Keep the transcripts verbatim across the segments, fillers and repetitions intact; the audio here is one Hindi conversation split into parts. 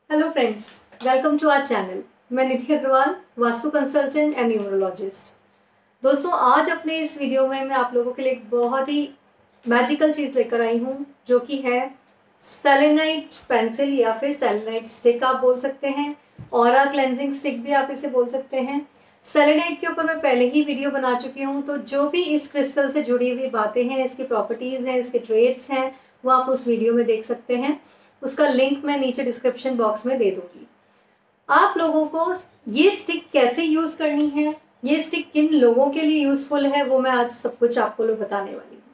Hello friends, welcome to our channel. मैं Nidhi Agarwal, vastu consultant and numerologist. दोस्तों, आज अपने इस वीडियो में मैं आप लोगों के लिए एक बहुत ही मैजिकल चीज़ लेकर आई हूँ, जो कि है सेलेनाइट पेंसिल या फिर सेलेनाइट स्टिक आप बोल सकते हैं। ऑरा क्लेंजिंग स्टिक भी आप इसे बोल सकते हैं। सेलेनाइट के ऊपर मैं पहले ही वीडियो बना चुकी हूँ, तो जो भी इस क्रिस्टल से जुड़ी हुई बातें हैं, इसकी प्रॉपर्टीज़ हैं, इसके ट्रेड्स हैं, वो आप उस वीडियो में देख सकते हैं। उसका लिंक मैं नीचे डिस्क्रिप्शन बॉक्स में दे दूंगी। आप लोगों को ये स्टिक कैसे यूज करनी है, ये स्टिक किन लोगों के लिए यूजफुल है, वो मैं आज सब कुछ आपको लोग बताने वाली हूँ।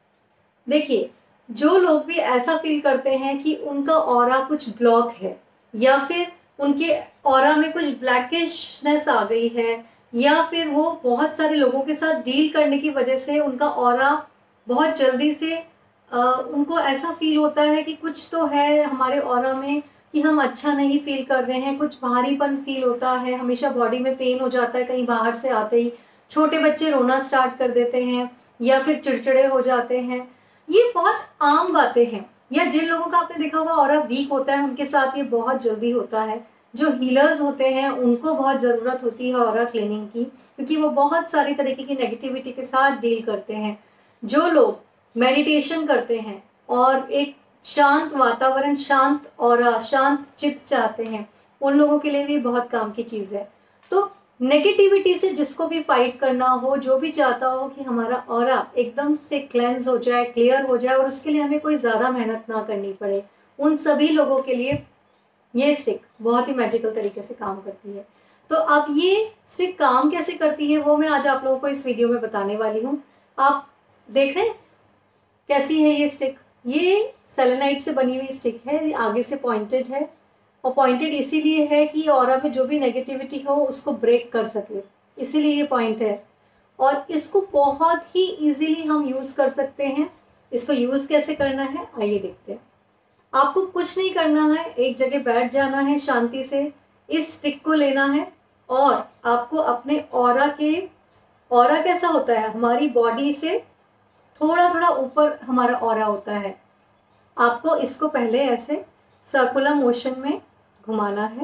देखिए, जो लोग भी ऐसा फील करते हैं कि उनका ऑरा कुछ ब्लॉक है, या फिर उनके ऑरा में कुछ ब्लैकिशनेस आ गई है, या फिर वो बहुत सारे लोगों के साथ डील करने की वजह से उनका ऑरा बहुत जल्दी से Uh, उनको ऐसा फील होता है कि कुछ तो है हमारे ऑरा में, कि हम अच्छा नहीं फील कर रहे हैं, कुछ भारीपन फील होता है, हमेशा बॉडी में पेन हो जाता है कहीं बाहर से आते ही, छोटे बच्चे रोना स्टार्ट कर देते हैं, या फिर चिड़चिड़े हो जाते हैं। ये बहुत आम बातें हैं। या जिन लोगों का आपने देखा होगा ऑरा वीक होता है, उनके साथ ये बहुत जल्दी होता है। जो हीलर्स होते हैं उनको बहुत ज़रूरत होती है ऑरा क्लीनिंग की, क्योंकि वो बहुत सारी तरीके की नेगेटिविटी के साथ डील करते हैं। जो लोग मेडिटेशन करते हैं और एक शांत वातावरण, शांत और शांत चित्त चाहते हैं, उन लोगों के लिए भी बहुत काम की चीज़ है। तो नेगेटिविटी से जिसको भी फाइट करना हो, जो भी चाहता हो कि हमारा ऑरा एकदम से क्लेंस हो जाए, क्लियर हो जाए, और उसके लिए हमें कोई ज़्यादा मेहनत ना करनी पड़े, उन सभी लोगों के लिए ये स्टिक बहुत ही मैजिकल तरीके से काम करती है। तो अब ये स्टिक काम कैसे करती है, वो मैं आज आप लोगों को इस वीडियो में बताने वाली हूँ। आप देख रहे हैं कैसी है ये स्टिक। ये सेलेनाइट से बनी हुई स्टिक है, आगे से पॉइंटेड है, और पॉइंटेड इसीलिए है कि ऑरा में जो भी नेगेटिविटी हो उसको ब्रेक कर सके, इसीलिए ये पॉइंट है। और इसको बहुत ही इजीली हम यूज़ कर सकते हैं। इसको यूज़ कैसे करना है, आइए देखते हैं। आपको कुछ नहीं करना है, एक जगह बैठ जाना है शांति से, इस स्टिक को लेना है, और आपको अपने ऑरा के, ऑरा कैसा होता है, हमारी बॉडी से थोड़ा थोड़ा ऊपर हमारा ऑरा होता है। आपको इसको पहले ऐसे सर्कुलर मोशन में घुमाना है।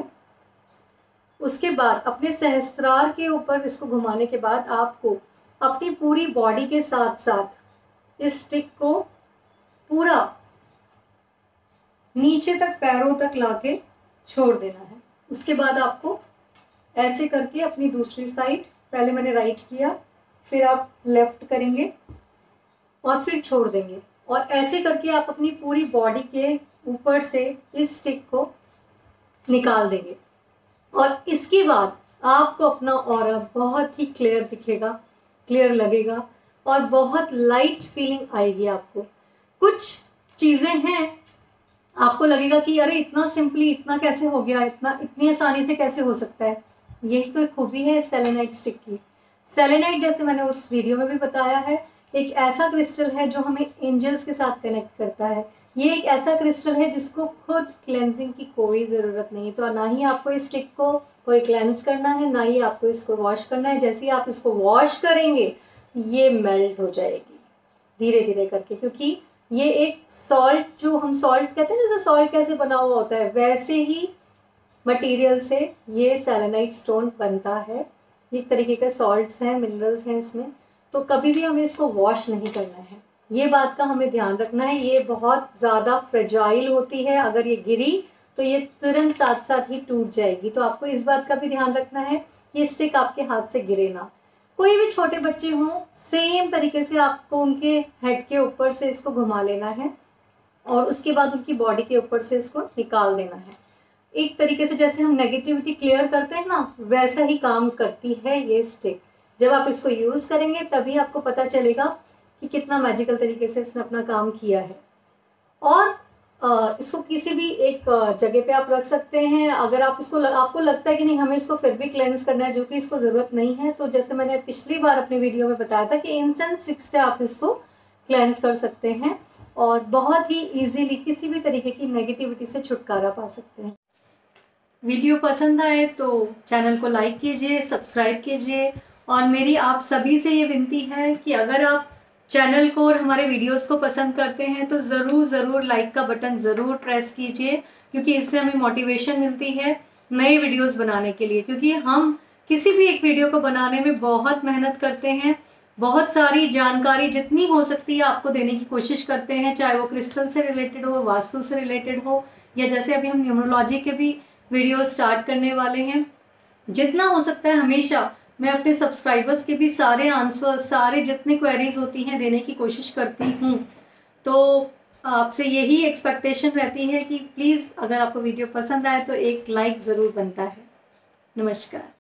उसके बाद अपने सहस्त्रार के ऊपर इसको घुमाने के बाद आपको अपनी पूरी बॉडी के साथ साथ इस स्टिक को पूरा नीचे तक, पैरों तक लाके छोड़ देना है। उसके बाद आपको ऐसे करके अपनी दूसरी साइड, पहले मैंने राइट किया, फिर आप लेफ्ट करेंगे और फिर छोड़ देंगे, और ऐसे करके आप अपनी पूरी बॉडी के ऊपर से इस स्टिक को निकाल देंगे। और इसके बाद आपको अपना ऑरा बहुत ही क्लियर दिखेगा, क्लियर लगेगा, और बहुत लाइट फीलिंग आएगी आपको। कुछ चीज़ें हैं, आपको लगेगा कि अरे इतना सिंपली, इतना कैसे हो गया, इतना इतनी आसानी से कैसे हो सकता है। यही तो एक खूबी है सेलेनाइट स्टिक की। सेलेनाइट, जैसे मैंने उस वीडियो में भी बताया है, एक ऐसा क्रिस्टल है जो हमें एंजल्स के साथ कनेक्ट करता है। ये एक ऐसा क्रिस्टल है जिसको खुद क्लेंजिंग की कोई ज़रूरत नहीं है। तो ना ही आपको इस स्टिक को कोई क्लेंस करना है, ना ही आपको इसको वॉश करना है। जैसे ही आप इसको वॉश करेंगे, ये मेल्ट हो जाएगी धीरे धीरे करके, क्योंकि ये एक सॉल्ट, जो हम सॉल्ट कहते हैं, जैसे सॉल्ट कैसे बना हुआ होता है, वैसे ही मटेरियल से ये सेलेनाइट स्टोन बनता है। एक तरीके के सॉल्ट्स हैं, मिनरल्स हैं इसमें। तो कभी भी हमें इसको वॉश नहीं करना है, ये बात का हमें ध्यान रखना है। ये बहुत ज़्यादा फ्रेजाइल होती है, अगर ये गिरी तो ये तुरंत साथ साथ ही टूट जाएगी। तो आपको इस बात का भी ध्यान रखना है कि स्टिक आपके हाथ से गिरे ना। कोई भी छोटे बच्चे हों, सेम तरीके से आपको उनके हेड के ऊपर से इसको घुमा लेना है, और उसके बाद उनकी बॉडी के ऊपर से इसको निकाल देना है। एक तरीके से जैसे हम नेगेटिविटी क्लियर करते हैं ना, वैसा ही काम करती है ये स्टिक। जब आप इसको यूज़ करेंगे तभी आपको पता चलेगा कि कितना मैजिकल तरीके से इसने अपना काम किया है। और इसको किसी भी एक जगह पे आप रख सकते हैं। अगर आप इसको, आपको लगता है कि नहीं हमें इसको फिर भी क्लेंस करना है, जो कि इसको ज़रूरत नहीं है, तो जैसे मैंने पिछली बार अपने वीडियो में बताया था कि इंसेंस स्टिक से आप इसको क्लेंस कर सकते हैं, और बहुत ही ईजीली किसी भी तरीके की नेगेटिविटी से छुटकारा पा सकते हैं। वीडियो पसंद आए तो चैनल को लाइक कीजिए, सब्सक्राइब कीजिए, और मेरी आप सभी से ये विनती है कि अगर आप चैनल को और हमारे वीडियोस को पसंद करते हैं तो ज़रूर ज़रूर लाइक का बटन ज़रूर प्रेस कीजिए, क्योंकि इससे हमें मोटिवेशन मिलती है नए वीडियोस बनाने के लिए। क्योंकि हम किसी भी एक वीडियो को बनाने में बहुत मेहनत करते हैं, बहुत सारी जानकारी जितनी हो सकती है आपको देने की कोशिश करते हैं, चाहे वो क्रिस्टल से रिलेटेड हो, वास्तु से रिलेटेड हो, या जैसे अभी हम न्यूमरोलॉजी के भी वीडियो स्टार्ट करने वाले हैं। जितना हो सकता है हमेशा मैं अपने सब्सक्राइबर्स के भी सारे आंसर, सारे जितने क्वेरीज होती हैं देने की कोशिश करती हूँ। तो आपसे यही एक्सपेक्टेशन रहती है कि प्लीज़ अगर आपको वीडियो पसंद आए तो एक लाइक ज़रूर बनता है। नमस्कार।